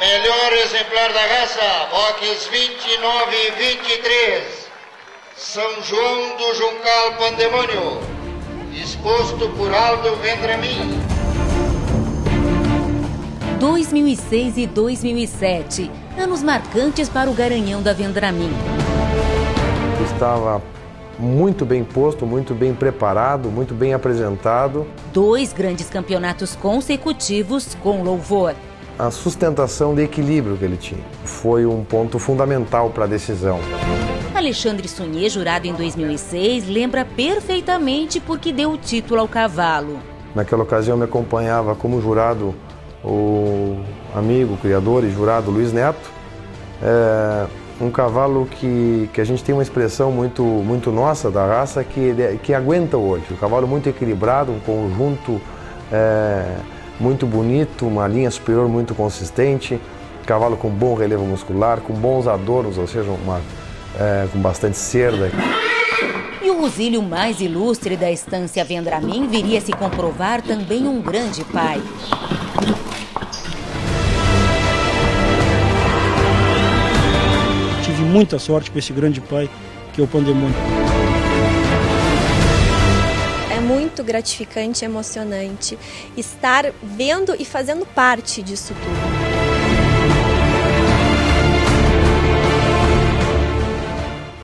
Melhor exemplar da raça, box 29 e 23. São João do Juncal Pandemônio, exposto por Aldo Vendramin. 2006 e 2007, anos marcantes para o Garanhão da Vendramin. Estava muito bem posto, muito bem preparado, muito bem apresentado. 2 grandes campeonatos consecutivos com louvor. A sustentação de equilíbrio que ele tinha foi um ponto fundamental para a decisão. Alexandre Sunhê, jurado em 2006, lembra perfeitamente porque deu o título ao cavalo. Naquela ocasião me acompanhava como jurado o amigo, criador e jurado Luiz Neto. Um cavalo que a gente tem uma expressão muito nossa da raça que aguenta o olho. Um cavalo muito equilibrado, um conjunto muito bonito, uma linha superior muito consistente, cavalo com bom relevo muscular, com bons adornos, ou seja, com bastante cerda. E o Rosílio mais ilustre da estância Vendramin viria a se comprovar também um grande pai. Tive muita sorte com esse grande pai, que é o Pandemônio. É muito gratificante e emocionante estar vendo e fazendo parte disso tudo.